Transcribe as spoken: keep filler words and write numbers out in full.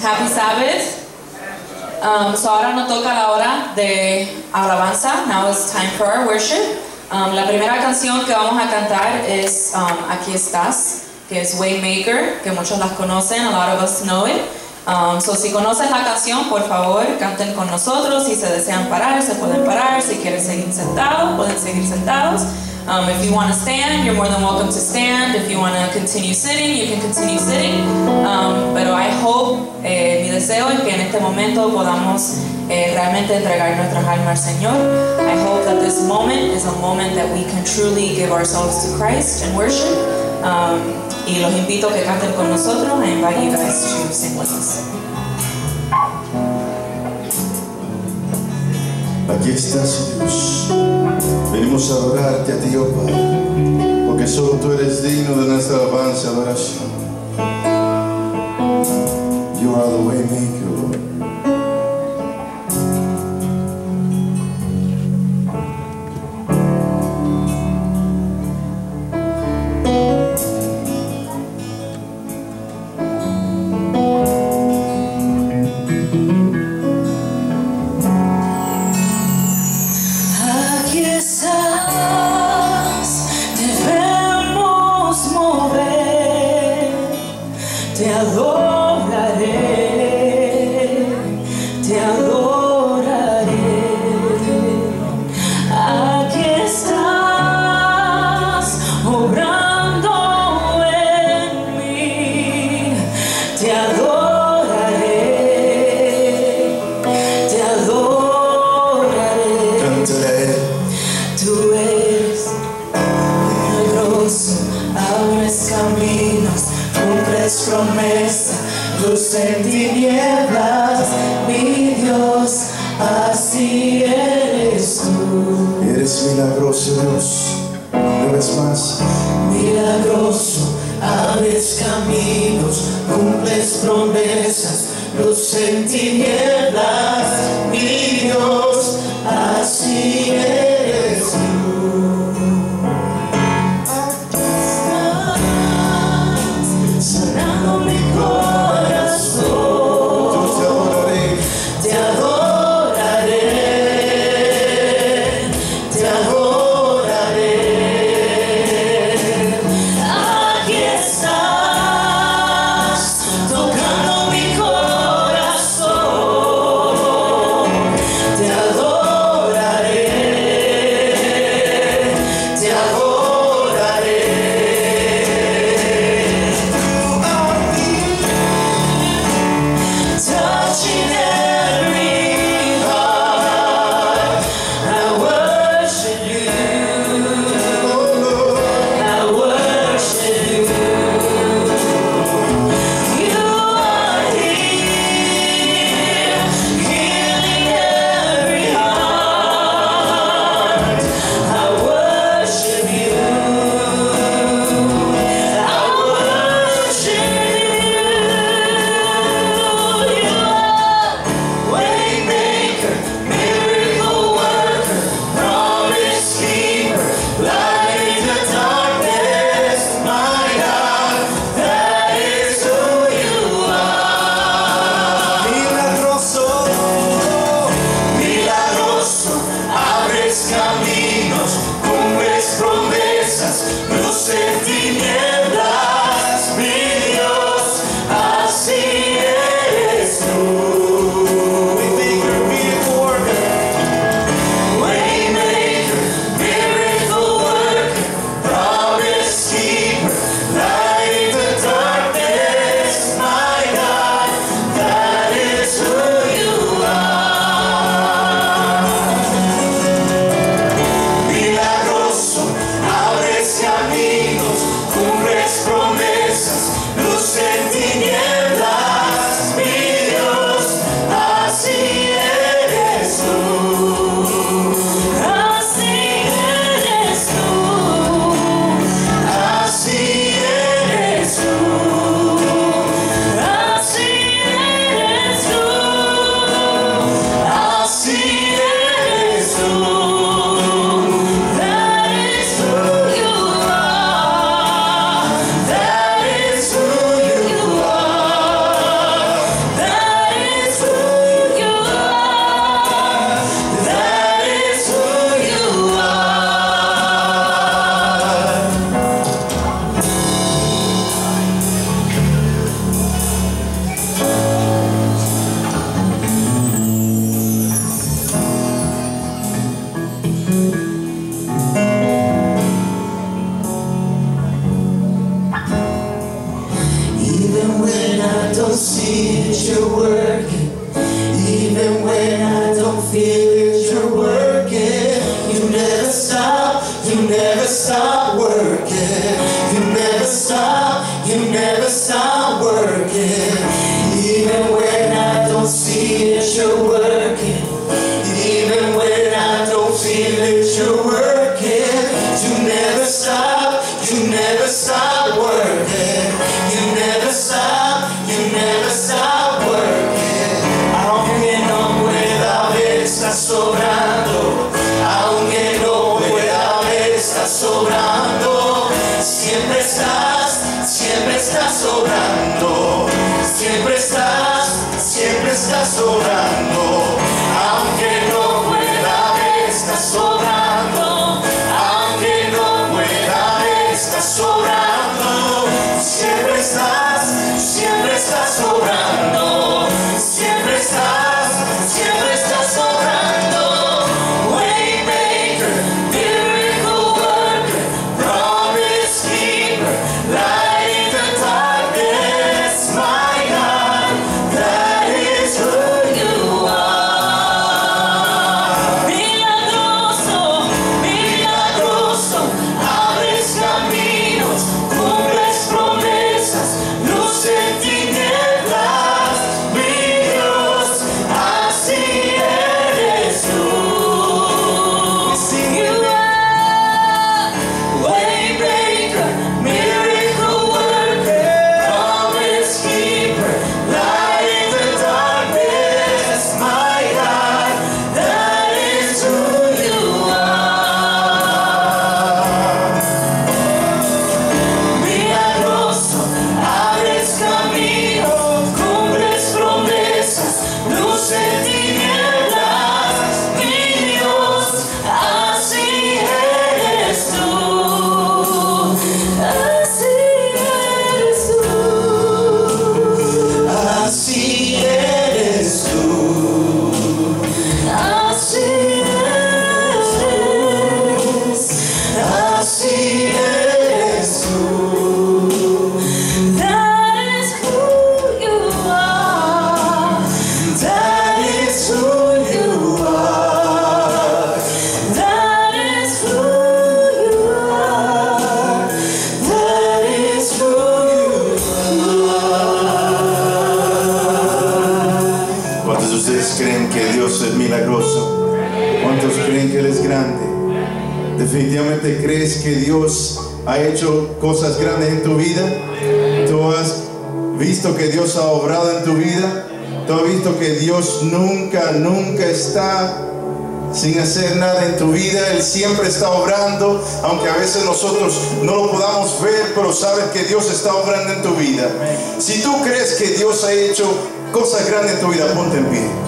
Happy Sabbath. Um, so ahora nos toca la hora de alabanza. Now it's time for our worship. Um, la primera canción que vamos a cantar es um, Aquí Estás, que es Waymaker, que muchos las conocen, a lot of us know it. Um, so si conocen la canción, por favor, canten con nosotros. Si se desean parar, se pueden parar. Si quieren seguir sentados, pueden seguir sentados. Um, if you want to stand, you're more than welcome to stand. If you want to continue sitting, you can continue sitting. Um, pero I hope, eh, mi deseo es que en este momento podamos eh, realmente entregar nuestras almas al Señor. I hope that this moment is a moment that we can truly give ourselves to Christ and worship. Um, y los invito a que canten con nosotros. I invite you guys to sing with us. Aquí estás, Dios. Venimos a adorarte a ti, oh Padre, porque solo tú eres digno de nuestra alabanza y adoración. You are the way maker, Lord. Te adoraré. see that you're working, even when I don't feel that you're working. You never stop, you never stop working. You never stop, you never stop working. Even when I don't see that you're working, even when I don't feel that you're working, you never stop, you never stop working. You never stop, you never stop working. Aunque no pueda ver, estás sobrando. Aunque no pueda ver, estás sobrando. Siempre estás, siempre estás sobrando. Siempre estás, siempre estás sobrando. Aunque no pueda ver, estás sobrando. Aunque no pueda ver, estás sobrando. Siempre estás, siempre estás sobrando. Siempre estás, siempre estás sobrando. Waymaker, miracle worker, promise keeper, light in the darkness, my God, that is who you are. Milagroso, milagroso, abres caminos, cumples promesas, luz en tinieblas, mi Dios, así eres tú. You are Waymaker, miracle worker, promise keeper, light in the darkness, my God, that is who you are. Milagroso, abres caminos, cumples promesas, luz en tinieblas, mi Dios, así eres tú. Así eres tú. Así eres tú. Así eres. Así eres tú. That is who you are. That is who you are. That is who you are. That is who you are. ¿Cuántos de ustedes creen que Dios es milagroso? ¿Cuántos creen que Él es grande? ¿Definitivamente crees que Dios ha hecho cosas grandes en tu vida? ¿Tú has visto que Dios ha obrado en tu vida? ¿Tú has visto que Dios nunca, nunca está sin hacer nada en tu vida? Él siempre está obrando, aunque a veces nosotros no lo podamos ver, pero sabes que Dios está obrando en tu vida. Si tú crees que Dios ha hecho cosas grandes en tu vida, ponte en pie.